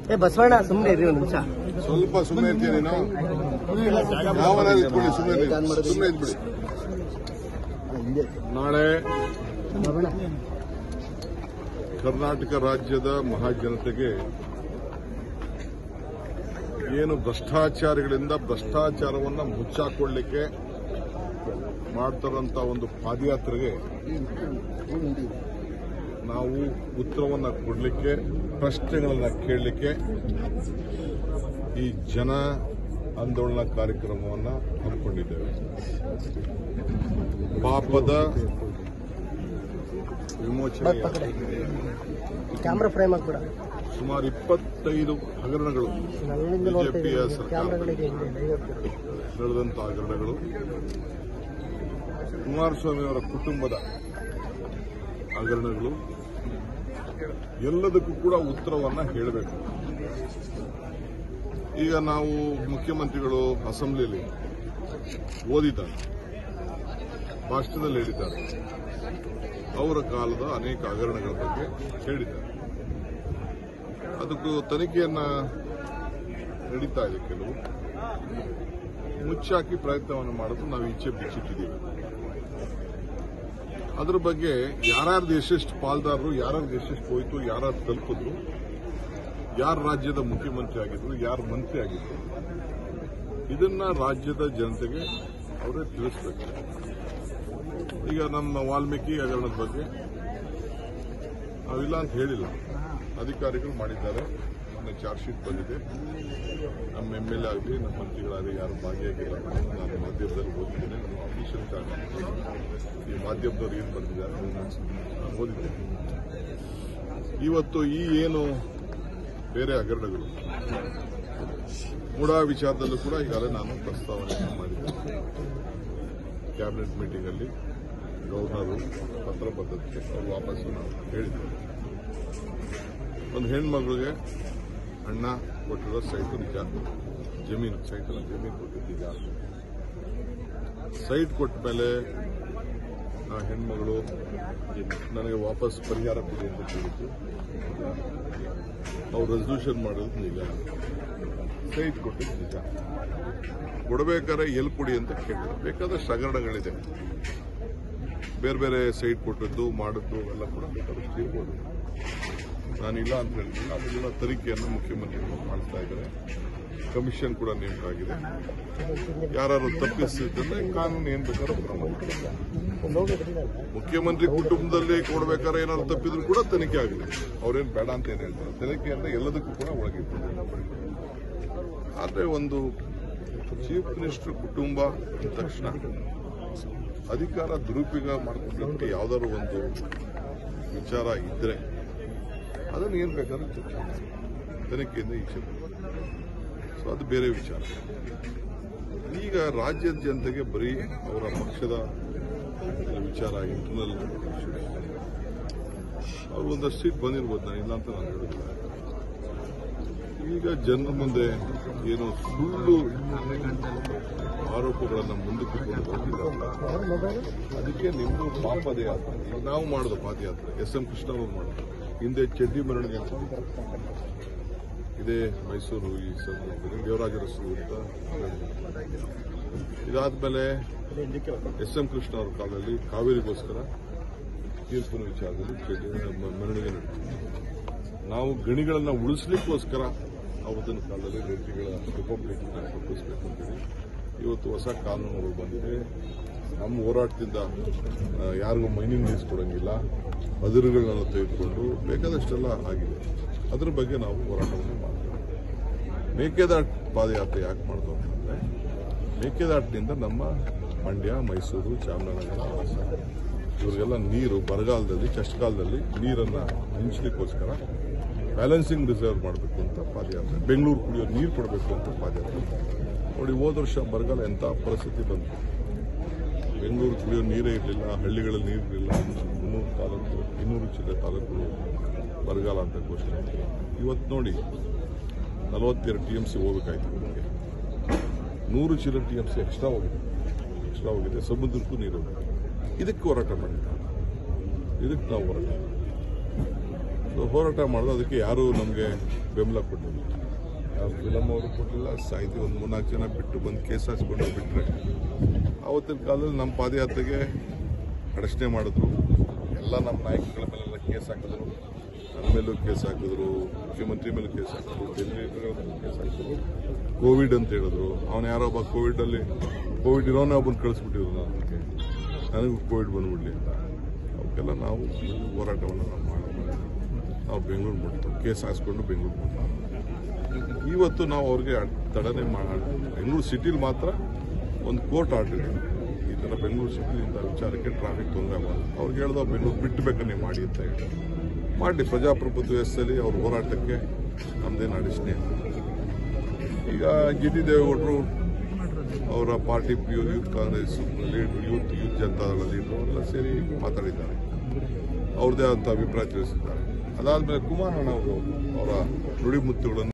ಬಸವಣ್ಣ ಸುಮ್ಮನೆ ಇರಿ ಒಂದು ನಿಮಿಷ. ಸ್ವಲ್ಪ ಸುಮ್ಮನೆ ಇರ್ತೀನಿ ನಾವು. ಯಾವನ ಇಟ್ಕೊಳ್ಳಿ, ಸುಮ್ಮನೆ ಇದ್ಬಿಡಿ. ನಾಳೆ ಕರ್ನಾಟಕ ರಾಜ್ಯದ ಮಹಾಜನತೆಗೆ ಏನು ಭ್ರಷ್ಟಾಚಾರಿಗಳಿಂದ ಭ್ರಷ್ಟಾಚಾರವನ್ನ ಮುಚ್ಚಾಕೊಳ್ಳಿಕ್ಕೆ ಮಾಡ್ತಾರಂತ ಒಂದು ಪಾದಯಾತ್ರೆಗೆ ನಾವು ಉತ್ತರವನ್ನ ಕೊಡಲಿಕ್ಕೆ, ಪ್ರಶ್ನೆಗಳನ್ನ ಕೇಳಲಿಕ್ಕೆ ಈ ಜನ ಆಂದೋಲನ ಕಾರ್ಯಕ್ರಮವನ್ನು ಹಮ್ಮಿಕೊಂಡಿದ್ದೇವೆ. ಪಾಪದ ವಿಮೋಚನೆ ಕ್ಯಾಮ್ರಾ ಫ್ರೇಮ್ ಆಗ್ಬಿಡ. ಸುಮಾರು 25 ಹಗರಣಗಳು ಬಿಜೆಪಿಯ ಸರ್ಕಾರ ನಡೆದಂತಹ ಹಗರಣಗಳು, ಕುಮಾರಸ್ವಾಮಿ ಅವರ ಕುಟುಂಬದ ಹಗರಣಗಳು, ಎಲ್ಲದಕ್ಕೂ ಕೂಡ ಉತ್ತರವನ್ನ ಹೇಳಬೇಕು. ಈಗ ನಾವು ಮುಖ್ಯಮಂತ್ರಿಗಳು ಅಸೆಂಬ್ಲಿಯಲ್ಲಿ ಓದಿದ್ದಾರೆ, ಭಾಷಣದಲ್ಲಿ ಹೇಳಿದ್ದಾರೆ, ಅವರ ಕಾಲದ ಅನೇಕ ಹಗರಣಗಳ ಬಗ್ಗೆ ಹೇಳಿದ್ದಾರೆ. ಅದಕ್ಕೂ ತನಿಖೆಯನ್ನ ನಡೀತಾ ಇದೆ. ಕೆಲವು ಮುಚ್ಚಾಕಿ ಪ್ರಯತ್ನವನ್ನು ಮಾಡೋದು ನಾವು ಈಚೆ ಬಿಚ್ಚಿಟ್ಟಿದ್ದೀವಿ. ಅದ್ರ ಬಗ್ಗೆ ಯಾರ್ಯಾರ್ದು ಎಷ್ಟೆಷ್ಟು ಪಾಲ್ದಾರರು, ಯಾರ್ಯಾರ್ದು ಎಷ್ಟೆಷ್ಟು ಹೋಯ್ತು, ಯಾರ್ಯಾರು ತಲುಪಿದ್ರು, ಯಾರು ರಾಜ್ಯದ ಮುಖ್ಯಮಂತ್ರಿ ಆಗಿದ್ರು, ಯಾರು ಮಂತ್ರಿ ಆಗಿದ್ರು, ಇದನ್ನ ರಾಜ್ಯದ ಜನತೆಗೆ ಅವರೇ ತಿಳಿಸಬೇಕು. ಈಗ ನಮ್ಮ ವಾಲ್ಮೀಕಿ ಹಗರಣದ ಬಗ್ಗೆ ನಾವಿಲ್ಲ ಅಂತ ಹೇಳಿಲ್ಲ, ಅಧಿಕಾರಿಗಳು ಮಾಡಿದ್ದಾರೆ. ನನ್ನ ಚಾರ್ಜ್ ಶೀಟ್ ಬಂದಿದೆ. ನಮ್ಮ MLA ಆಗಲಿ, ನಮ್ಮ ಮಂತ್ರಿಗಳಾಗಲಿ ಯಾರು ಭಾಗಿಯಾಗಿಲ್ಲ. ನಾನು ಮಾಧ್ಯಮದಲ್ಲಿ ಓದಿದ್ದೇನೆ. ನಮ್ಮ ಅಫಿಷಿಯಲ್ ಚಾರ್ಜ್ ಈ ಮಾಧ್ಯಮದವ್ರು ಏನು ಬಂದಿದ್ದಾರೆ ನಾನು ಓದಿದ್ದೇನೆ. ಇವತ್ತು ಈ ಏನು ಬೇರೆ ಹಗರಣಗಳು, ಮುಡಾ ವಿಚಾರದಲ್ಲೂ ಕೂಡ ಈಗಾಗಲೇ ನಾನು ಪ್ರಸ್ತಾವನೆ ಮಾಡಿದ್ದೇನೆ. ಕ್ಯಾಬಿನೆಟ್ ಮೀಟಿಂಗ್ ಅಲ್ಲಿ ಗವರ್ನರು ಪತ್ರ ಬರೆದಕ್ಕೆ ಅವರು ವಾಪಸ್ಸು ನಾವು ಹೇಳಿದ್ದೇವೆ. ಒಂದು ಹೆಣ್ಮಗಳಿಗೆ ಅಣ್ಣ ಕೊಟ್ಟಿರೋ ಸೈಟು ನಿಜ, ಜಮೀನು ಸೈಟನ್ನು ಜಮೀನು ಕೊಟ್ಟಿದ್ದು ನಿಜ. ಸೈಟ್ ಕೊಟ್ಟ ಮೇಲೆ ಆ ಹೆಣ್ಮಗಳು ನನಗೆ ವಾಪಸ್ ಪರಿಹಾರ ಕೊಡಿ ಅಂತ ಕೇಳಿದ್ದು, ಅವ್ರು ರೆಸಲ್ಯೂಷನ್ ಮಾಡೋದು ನಿಜ. ಸೈಟ್ ಕೊಟ್ಟಿದ್ದು ನಿಜ. ಕೊಡಬೇಕಾದ್ರೆ ಎಲ್ಲಿ ಕೊಡಿ ಅಂತ ಕೇಳಿದ್ರು. ಬೇಕಾದಷ್ಟು ಹಗರಣಗಳಿದೆ, ಬೇರೆ ಬೇರೆ ಸೈಟ್ ಕೊಟ್ಟಿದ್ದು ಮಾಡಿದ್ದು ಎಲ್ಲ ಕೂಡ ಬೇಕಾದಷ್ಟು ಇರ್ಬೋದು. ನಾನಿಲ್ಲ ಅಂತ ಹೇಳಿದ್ರೆ ಅದೆಲ್ಲ ತನಿಖೆಯನ್ನು ಮುಖ್ಯಮಂತ್ರಿಗಳು ಮಾಡ್ತಾ ಇದ್ದಾರೆ. ಕಮಿಷನ್ ಕೂಡ ನೇಮಕ ಆಗಿದೆ. ಯಾರು ತಪ್ಪಿಸಿದ್ರೆ ಕಾನೂನು ಏನ್ ಬೇಕಾದ್ರೂ ಕ್ರಮ. ಮುಖ್ಯಮಂತ್ರಿ ಕುಟುಂಬದಲ್ಲಿ ಕೊಡಬೇಕಾದ್ರೆ ಏನಾದ್ರು ತಪ್ಪಿದ್ರು ಕೂಡ ತನಿಖೆ ಆಗಿದೆ. ಅವ್ರೇನು ಬೇಡ ಅಂತ ಏನ್ ಹೇಳ್ತಾರೆ, ತನಿಖೆಯಿಂದ ಎಲ್ಲದಕ್ಕೂ ಕೂಡ ಒಳಗಿರ್ತದೆ. ಆದ್ರೆ ಒಂದು ಚೀಫ್ ಮಿನಿಸ್ಟರ್ ಕುಟುಂಬ ಅಂದ ತಕ್ಷಣ ಅಧಿಕಾರ ದುರುಪಯೋಗ ಮಾಡಿಕೊಳ್ಳಕ್ಕೆ ಯಾವ್ದಾದ್ರು ಒಂದು ವಿಚಾರ ಇದ್ರೆ ಅದನ್ನು ಏನ್ ಬೇಕಾದ್ರೂ ಚರ್ಚೆ ತನಿಖೆಯಿಂದ ಈಚೆ. ಸೊ ಅದು ಬೇರೆ ವಿಚಾರ. ಈಗ ರಾಜ್ಯದ ಜನತೆಗೆ ಬರೀ ಅವರ ಪಕ್ಷದ ವಿಚಾರ, ಇಂಟರ್ನಲ್ ಅವ್ರು ಒಂದಷ್ಟು ಸೀಟ್ ಬಂದಿರ್ಬೋದು, ನಾನು ಇಲ್ಲ ಅಂತ ನಾನು ಹೇಳೋದಿಲ್ಲ. ಈಗ ಜನರ ಮುಂದೆ ಏನು ಸುಳ್ಳು ಆರೋಪಗಳನ್ನು ಮುಂದಕ್ಕೆ ಹೋಗಿದ್ದಾರೆ. ಅದಕ್ಕೆ ನಿಮ್ದು ಪಾಪದ ಯಾತ್ರೆ. ನಾವು ಮಾಡೋದು ಪಾದಯಾತ್ರೆ, SM ಕೃಷ್ಣ ಅವರು ಮಾಡೋದು. ಹಿಂದೆ ಚಡ್ಡಿ ಮೆರವಣಿಗೆ ಇದೇ ಮೈಸೂರು ಈ ದೇವರಾಜ ರಸ್ತೆ ಅಂತ. ಇದಾದ್ಮೇಲೆ SM ಕೃಷ್ಣ ಅವ್ರ ಕಾಲದಲ್ಲಿ ಕಾವೇರಿಗೋಸ್ಕರ ತೀರ್ಪಿನ ವಿಚಾರದಲ್ಲಿ ಮೆರವಣಿಗೆ ನಡೆದಿದೆ. ನಾವು ಗಣಿಗಳನ್ನ ಉಳಿಸ್ಲಿಕ್ಕೋಸ್ಕರ ಅವತ್ತಿನ ಕಾಲದಲ್ಲಿ ರೆಡ್ಡಿಗಳ ರಿಪಬ್ಲಿಕ್ ತಪ್ಪಿಸಬೇಕು ಅಂತೇಳಿ ಇವತ್ತು ಹೊಸ ಕಾನೂನುಗಳು ಬಂದಿದೆ. ನಮ್ಮ ಹೋರಾಟದಿಂದ ಯಾರಿಗೂ ಮೈನಿಂಗ್ ಲೀಸ್ ಕೊಡಂಗಿಲ್ಲ, ಅದಿರುಗಳನ್ನೆಲ್ಲ ತೆಗೆದುಕೊಂಡು ಬೇಕಾದಷ್ಟೆಲ್ಲ ಆಗಿದೆ. ಅದ್ರ ಬಗ್ಗೆ ನಾವು ಹೋರಾಟವನ್ನು ಮಾಡ್ತೇವೆ. ಮೇಕೆದಾಟು ಪಾದಯಾತ್ರೆ ಯಾಕೆ ಮಾಡ್ತೇವೆ ಅಂತಂದ್ರೆ, ಮೇಕೆದಾಟಿನಿಂದ ನಮ್ಮ ಮಂಡ್ಯ, ಮೈಸೂರು, ಚಾಮರಾಜನಗರ, ಹಾಸನ ಇವರಿಗೆಲ್ಲ ನೀರು ಬರಗಾಲದಲ್ಲಿ, ಚಳಿಗಾಲದಲ್ಲಿ ನೀರನ್ನು ಹಂಚಲಿಕ್ಕೋಸ್ಕರ ಬ್ಯಾಲೆನ್ಸಿಂಗ್ ರಿಸರ್ವ್ ಮಾಡಬೇಕು ಅಂತ ಪಾದಯಾತ್ರೆ. ಬೆಂಗಳೂರು ಕುಡಿಯೋ ನೀರು ಕೊಡಬೇಕು ಅಂತ ಪಾದಯಾತ್ರೆ. ನೋಡಿ, ಹೋದ ವರ್ಷ ಬರಗಾಲ ಎಂಥ ಪರಿಸ್ಥಿತಿ ಬಂತು. ಬೆಂಗಳೂರು ಕುಡಿಯೋ ನೀರೇ ಇರಲಿಲ್ಲ, ಹಳ್ಳಿಗಳಲ್ಲಿ ನೀರು ಇರಲಿಲ್ಲ. 200 ಚಿಲ್ಲರೆ ತಾಲೂಕುಗಳು ಬರಗಾಲ ಅಂತ ಘೋಷಣೆ. ಇವತ್ತು ನೋಡಿ 42 TMC ಹೋಗಬೇಕಾಯ್ತು. ನಮಗೆ 100 ಚಿಲ್ಲರೆ TMC ಎಕ್ಸ್ಟ್ರಾ ಹೋಗಿದೆ. ಸಮುದ್ರಕ್ಕೂ ನೀರು ಹೋಗಿದೆ. ಇದಕ್ಕೆ ಹೋರಾಟ ಮಾಡಿದ್ದಾರೆ. ಇದಕ್ಕೆ ನಾವು ಹೋರಾಟ ಮಾಡೋದು. ಅದಕ್ಕೆ ಯಾರು ನಮಗೆ ಬೆಂಬಲ ಕೊಟ್ಟಿಲ್ಲ. ಫಿಲಂ ಅವರು ಕೊಟ್ಟಿಲ್ಲ, ಸಾಹಿತಿ ಒಂದು 3-4 ಜನ ಬಿಟ್ಟು ಬಂದು ಕೇಸ್ ಹಾಕ್ಸ್ಕೊಂಡು ಬಿಟ್ಟರೆ ಆವತ್ತಿನ ಕಾಲದಲ್ಲಿ ನಮ್ಮ ಪಾದಯಾತ್ರೆಗೆ ಅಡಚಣೆ ಮಾಡಿದ್ರು. ಎಲ್ಲ ನಮ್ಮ ನಾಯಕಗಳ ಮೇಲೆಲ್ಲ ಕೇಸ್ ಹಾಕಿದ್ರು, ನನ್ನ ಮೇಲೂ ಕೇಸ್ ಹಾಕಿದ್ರು, ಮುಖ್ಯಮಂತ್ರಿ ಮೇಲೆ ಕೇಸ್ ಹಾಕಿದ್ರು, ಡೆಲ್ಲಿಗಳ ಮೇಲೆ ಕೇಸ್ ಹಾಕಿದ್ರು. ಕೋವಿಡ್ ಅಂತ ಹೇಳಿದ್ರು. ಅವನು ಯಾರೋ ಒಬ್ಬ ಕೋವಿಡ್ ಇರೋನೇ ಒಬ್ಬನ ಕಳಿಸ್ಬಿಟ್ಟಿದ್ರು. ನನಗೂ ಕೋವಿಡ್ ಬಂದ್ಬಿಡ್ಲಿ ಅಂತ. ಅವಕ್ಕೆಲ್ಲ ನಾವು ಹೋರಾಟವನ್ನು ನಾವು ಮಾಡೋದು. ನಾವು ಬೆಂಗಳೂರು ಮುಟ್ತೀವಿ, ಕೇಸ್ ಹಾಕ್ಸ್ಕೊಂಡು ಬೆಂಗಳೂರು ಮುಟ್ತೀವಿ. ಇವತ್ತು ನಾವು ಅವ್ರಿಗೆ ತಡನೆ ಮಾಡೋಣ. ಬೆಂಗಳೂರು ಸಿಟಿಲಿ ಮಾತ್ರ ಒಂದು ಕೋರ್ಟ್ ಆರ್ಡರ್ ಇದೆ, ಈ ಥರ ಬೆಂಗಳೂರು ಸಿಟಿಲಿಂದ ವಿಚಾರಕ್ಕೆ ಟ್ರಾಫಿಕ್ ತೊಂದರೆ ಆಗಬಾರ್ದು. ಅವ್ರಿಗೆ ಹೇಳ್ದೋ ಬೆಂಗಳೂರು ಬಿಟ್ಟು ಬೇಕಾನೆ ಮಾಡಿ ಅಂತ ಹೇಳಿ ಮಾಡಿ. ಪ್ರಜಾಪ್ರಭುತ್ವ ವ್ಯವಸ್ಥೆಯಲ್ಲಿ ಅವ್ರ ಹೋರಾಟಕ್ಕೆ ನಮ್ಮದೇನು ಅಡಚಣೆ. ಈಗ ಜಿಟಿ ದೇವೇಗೌಡರು ಅವರ party youth Congress youth Janata Dal leader ಎಲ್ಲ ಸೇರಿ ಮಾತಾಡಿದ್ದಾರೆ, ಅವ್ರದ್ದೇ ಆದಂಥ ಅಭಿಪ್ರಾಯ ತಿಳಿಸಿದ್ದಾರೆ. ಅದಾದಮೇಲೆ ಕುಮಾರಣ್ಣ ಅವರು ಅವರ ನುಡಿಮುತ್ತುಗಳನ್ನು